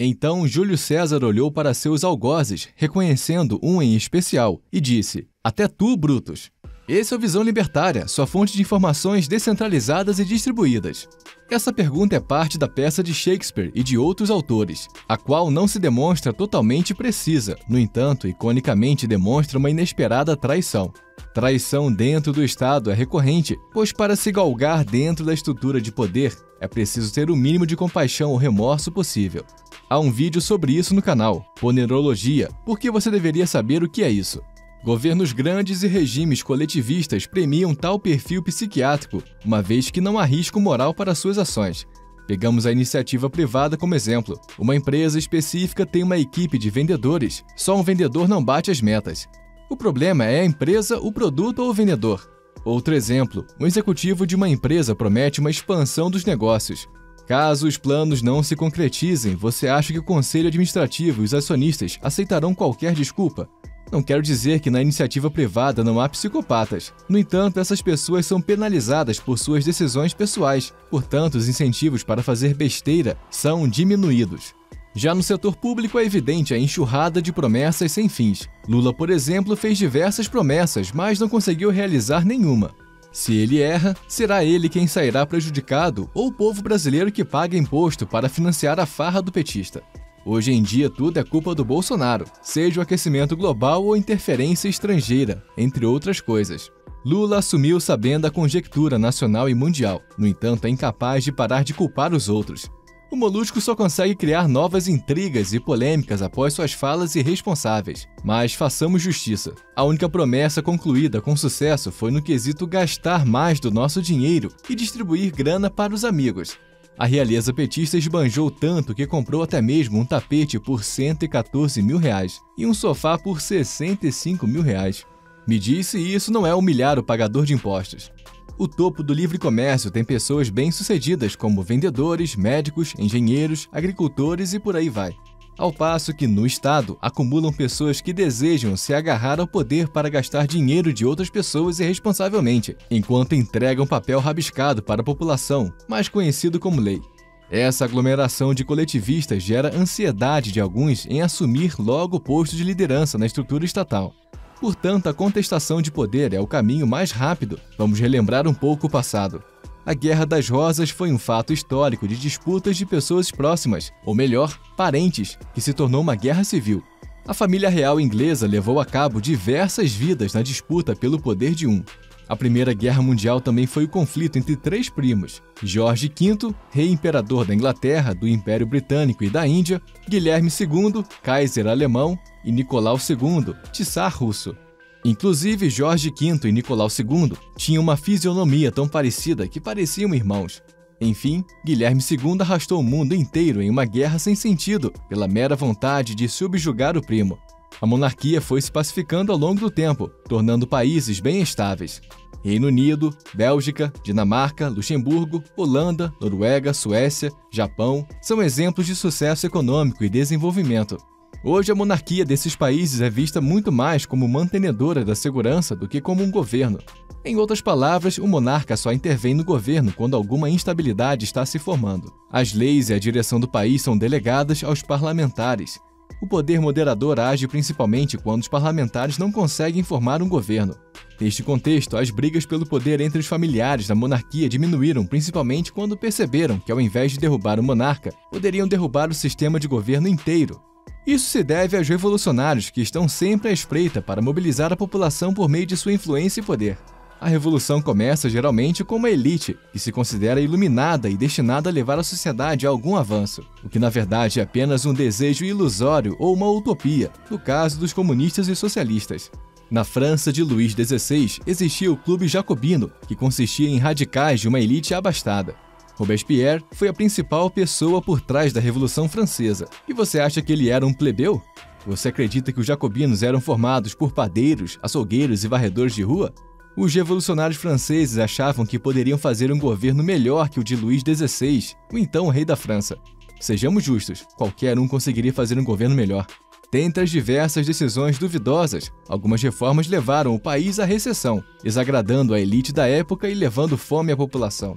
Então Júlio César olhou para seus algozes, reconhecendo um em especial, e disse: "Até tu, Brutus." Esse é o Visão Libertária, sua fonte de informações descentralizadas e distribuídas. Essa pergunta é parte da peça de Shakespeare e de outros autores, a qual não se demonstra totalmente precisa, no entanto, iconicamente demonstra uma inesperada traição. Traição dentro do Estado é recorrente, pois para se galgar dentro da estrutura de poder, é preciso ter o mínimo de compaixão ou remorso possível. Há um vídeo sobre isso no canal, Ponerologia, porque você deveria saber o que é isso. Governos grandes e regimes coletivistas premiam tal perfil psiquiátrico, uma vez que não há risco moral para suas ações. Pegamos a iniciativa privada como exemplo. Uma empresa específica tem uma equipe de vendedores, só um vendedor não bate as metas. O problema é a empresa, o produto ou o vendedor. Outro exemplo, um executivo de uma empresa promete uma expansão dos negócios. Caso os planos não se concretizem, você acha que o conselho administrativo e os acionistas aceitarão qualquer desculpa? Não quero dizer que na iniciativa privada não há psicopatas. No entanto, essas pessoas são penalizadas por suas decisões pessoais. Portanto, os incentivos para fazer besteira são diminuídos. Já no setor público é evidente a enxurrada de promessas sem fins. Lula, por exemplo, fez diversas promessas, mas não conseguiu realizar nenhuma. Se ele erra, será ele quem sairá prejudicado ou o povo brasileiro que paga imposto para financiar a farra do petista. Hoje em dia tudo é culpa do Bolsonaro, seja o aquecimento global ou interferência estrangeira, entre outras coisas. Lula assumiu sabendo a conjectura nacional e mundial, no entanto é incapaz de parar de culpar os outros. O Molusco só consegue criar novas intrigas e polêmicas após suas falas irresponsáveis. Mas façamos justiça. A única promessa concluída com sucesso foi no quesito gastar mais do nosso dinheiro e distribuir grana para os amigos. A realeza petista esbanjou tanto que comprou até mesmo um tapete por R$114 mil e um sofá por R$65 mil. Me diz se isso não é humilhar o pagador de impostos. O topo do livre comércio tem pessoas bem-sucedidas como vendedores, médicos, engenheiros, agricultores e por aí vai. Ao passo que, no Estado, acumulam pessoas que desejam se agarrar ao poder para gastar dinheiro de outras pessoas irresponsavelmente, enquanto entregam papel rabiscado para a população, mais conhecido como lei. Essa aglomeração de coletivistas gera ansiedade de alguns em assumir logo o posto de liderança na estrutura estatal. Portanto, a contestação de poder é o caminho mais rápido. Vamos relembrar um pouco o passado. A Guerra das Rosas foi um fato histórico de disputas de pessoas próximas, ou melhor, parentes, que se tornou uma guerra civil. A família real inglesa levou a cabo diversas vidas na disputa pelo poder de um. A Primeira Guerra Mundial também foi o conflito entre três primos: Jorge V, rei imperador da Inglaterra, do Império Britânico e da Índia, Guilherme II, Kaiser alemão, e Nicolau II, Tsar russo. Inclusive, Jorge V e Nicolau II tinham uma fisionomia tão parecida que pareciam irmãos. Enfim, Guilherme II arrastou o mundo inteiro em uma guerra sem sentido, pela mera vontade de subjugar o primo. A monarquia foi se pacificando ao longo do tempo, tornando países bem estáveis. Reino Unido, Bélgica, Dinamarca, Luxemburgo, Holanda, Noruega, Suécia, Japão são exemplos de sucesso econômico e desenvolvimento. Hoje, a monarquia desses países é vista muito mais como mantenedora da segurança do que como um governo. Em outras palavras, o monarca só intervém no governo quando alguma instabilidade está se formando. As leis e a direção do país são delegadas aos parlamentares. O poder moderador age principalmente quando os parlamentares não conseguem formar um governo. Neste contexto, as brigas pelo poder entre os familiares da monarquia diminuíram principalmente quando perceberam que, ao invés de derrubar o monarca, poderiam derrubar o sistema de governo inteiro. Isso se deve aos revolucionários que estão sempre à espreita para mobilizar a população por meio de sua influência e poder. A revolução começa geralmente com uma elite que se considera iluminada e destinada a levar a sociedade a algum avanço, o que na verdade é apenas um desejo ilusório ou uma utopia, no caso dos comunistas e socialistas. Na França de Luís XVI existia o Clube Jacobino, que consistia em radicais de uma elite abastada. Robespierre foi a principal pessoa por trás da Revolução Francesa. E você acha que ele era um plebeu? Você acredita que os jacobinos eram formados por padeiros, açougueiros e varredores de rua? Os revolucionários franceses achavam que poderiam fazer um governo melhor que o de Luís XVI, o então rei da França. Sejamos justos, qualquer um conseguiria fazer um governo melhor. Dentre as diversas decisões duvidosas, algumas reformas levaram o país à recessão, desagradando a elite da época e levando fome à população.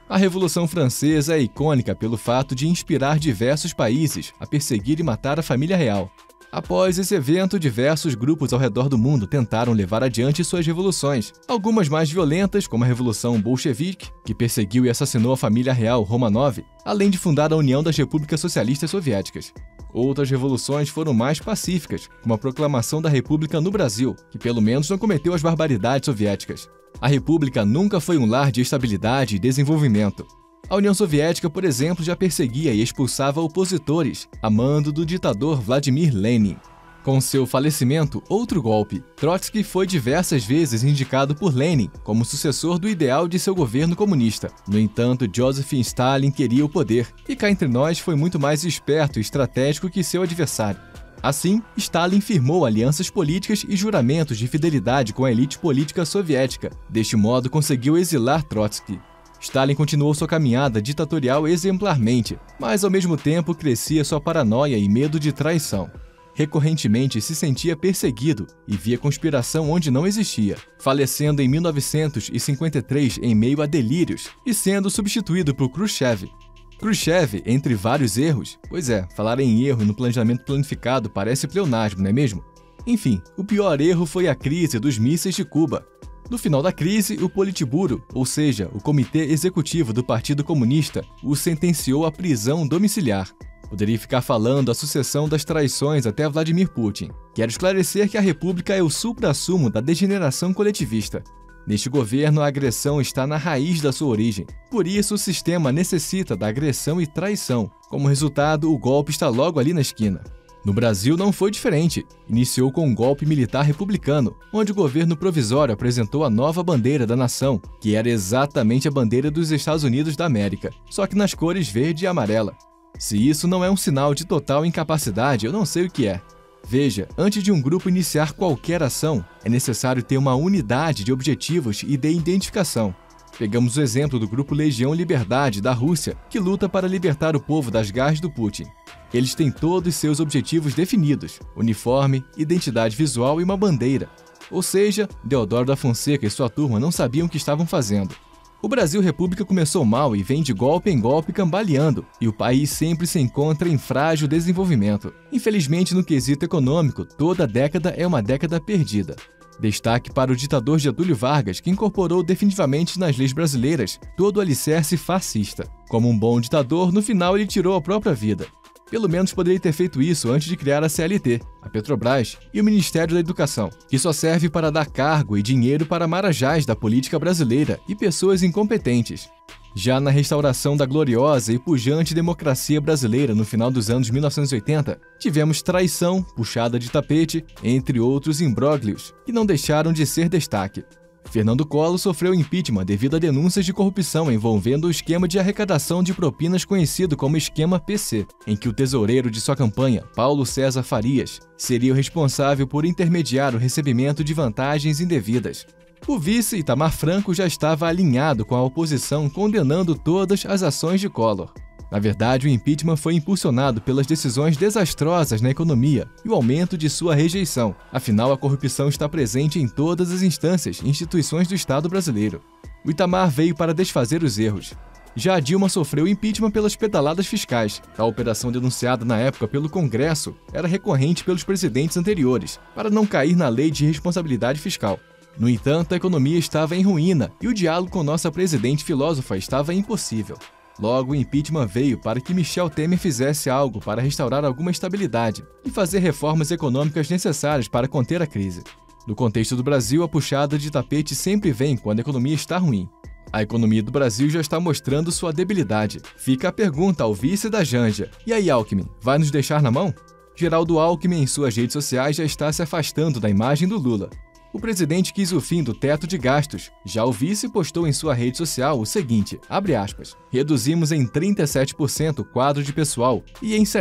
A Revolução Francesa é icônica pelo fato de inspirar diversos países a perseguir e matar a família real. Após esse evento, diversos grupos ao redor do mundo tentaram levar adiante suas revoluções, algumas mais violentas, como a Revolução Bolchevique, que perseguiu e assassinou a família real Romanov, além de fundar a União das Repúblicas Socialistas Soviéticas. Outras revoluções foram mais pacíficas, como a proclamação da República no Brasil, que pelo menos não cometeu as barbaridades soviéticas. A República nunca foi um lar de estabilidade e desenvolvimento. A União Soviética, por exemplo, já perseguia e expulsava opositores, a mando do ditador Vladimir Lenin. Com seu falecimento, outro golpe. Trotsky foi diversas vezes indicado por Lenin como sucessor do ideal de seu governo comunista. No entanto, Joseph Stalin queria o poder, e cá entre nós foi muito mais esperto e estratégico que seu adversário. Assim, Stalin firmou alianças políticas e juramentos de fidelidade com a elite política soviética. Deste modo, conseguiu exilar Trotsky. Stalin continuou sua caminhada ditatorial exemplarmente, mas ao mesmo tempo crescia sua paranoia e medo de traição. Recorrentemente se sentia perseguido e via conspiração onde não existia, falecendo em 1953 em meio a delírios e sendo substituído por Khrushchev. Khrushchev, entre vários erros, pois é, falar em erro no planejamento planificado parece pleonasmo, não é mesmo? Enfim, o pior erro foi a crise dos mísseis de Cuba. No final da crise, o Politburo, ou seja, o Comitê Executivo do Partido Comunista, o sentenciou à prisão domiciliar. Poderia ficar falando a sucessão das traições até Vladimir Putin. Quero esclarecer que a República é o suprassumo da degeneração coletivista. Neste governo, a agressão está na raiz da sua origem. Por isso, o sistema necessita da agressão e traição. Como resultado, o golpe está logo ali na esquina. No Brasil não foi diferente. Iniciou com um golpe militar republicano, onde o governo provisório apresentou a nova bandeira da nação, que era exatamente a bandeira dos Estados Unidos da América, só que nas cores verde e amarela. Se isso não é um sinal de total incapacidade, eu não sei o que é. Veja, antes de um grupo iniciar qualquer ação, é necessário ter uma unidade de objetivos e de identificação. Pegamos o exemplo do grupo Legião Liberdade, da Rússia, que luta para libertar o povo das garras do Putin. Eles têm todos seus objetivos definidos: uniforme, identidade visual e uma bandeira. Ou seja, Deodoro da Fonseca e sua turma não sabiam o que estavam fazendo. O Brasil República começou mal e vem de golpe em golpe cambaleando, e o país sempre se encontra em frágil desenvolvimento. Infelizmente, no quesito econômico, toda década é uma década perdida. Destaque para o ditador Getúlio Vargas, que incorporou definitivamente nas leis brasileiras todo o alicerce fascista. Como um bom ditador, no final ele tirou a própria vida. Pelo menos poderia ter feito isso antes de criar a CLT, a Petrobras e o Ministério da Educação, que só serve para dar cargo e dinheiro para marajás da política brasileira e pessoas incompetentes. Já na restauração da gloriosa e pujante democracia brasileira no final dos anos 1980, tivemos traição, puxada de tapete, entre outros imbróglios, que não deixaram de ser destaque. Fernando Collor sofreu impeachment devido a denúncias de corrupção envolvendo o esquema de arrecadação de propinas conhecido como Esquema PC, em que o tesoureiro de sua campanha, Paulo César Farias, seria o responsável por intermediar o recebimento de vantagens indevidas. O vice, Itamar Franco, já estava alinhado com a oposição, condenando todas as ações de Collor. Na verdade, o impeachment foi impulsionado pelas decisões desastrosas na economia e o aumento de sua rejeição. Afinal, a corrupção está presente em todas as instâncias e instituições do Estado brasileiro. O Itamar veio para desfazer os erros. Já a Dilma sofreu impeachment pelas pedaladas fiscais. A operação denunciada na época pelo Congresso era recorrente pelos presidentes anteriores, para não cair na lei de responsabilidade fiscal. No entanto, a economia estava em ruína e o diálogo com nossa presidente filósofa estava impossível. Logo, o impeachment veio para que Michel Temer fizesse algo para restaurar alguma estabilidade e fazer reformas econômicas necessárias para conter a crise. No contexto do Brasil, a puxada de tapete sempre vem quando a economia está ruim. A economia do Brasil já está mostrando sua debilidade. Fica a pergunta ao vice da Janja: e aí, Alckmin, vai nos deixar na mão? Geraldo Alckmin, em suas redes sociais, já está se afastando da imagem do Lula. O presidente quis o fim do teto de gastos. Já o vice postou em sua rede social o seguinte, abre aspas, reduzimos em 37% o quadro de pessoal e em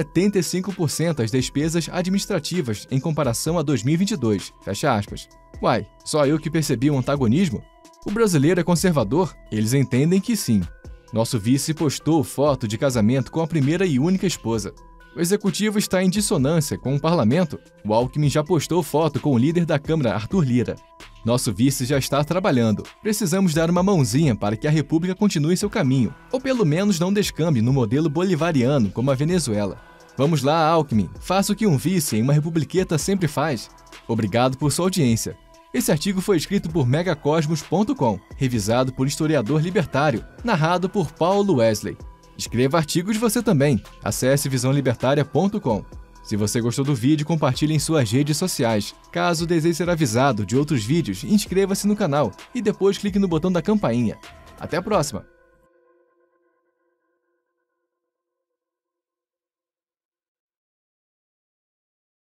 75% as despesas administrativas em comparação a 2022, fecha aspas. Uai, só eu que percebi um antagonismo? O brasileiro é conservador? Eles entendem que sim. Nosso vice postou foto de casamento com a primeira e única esposa. O executivo está em dissonância com o parlamento. O Alckmin já postou foto com o líder da Câmara, Arthur Lira. Nosso vice já está trabalhando. Precisamos dar uma mãozinha para que a República continue seu caminho, ou pelo menos não descambe no modelo bolivariano como a Venezuela. Vamos lá, Alckmin, faça o que um vice em uma republiqueta sempre faz. Obrigado por sua audiência. Esse artigo foi escrito por megacosmos.com, revisado por historiador libertário, narrado por Paulo Wesley. Escreva artigos você também. Acesse visãolibertaria.com. Se você gostou do vídeo, compartilhe em suas redes sociais. Caso deseje ser avisado de outros vídeos, inscreva-se no canal e depois clique no botão da campainha. Até a próxima!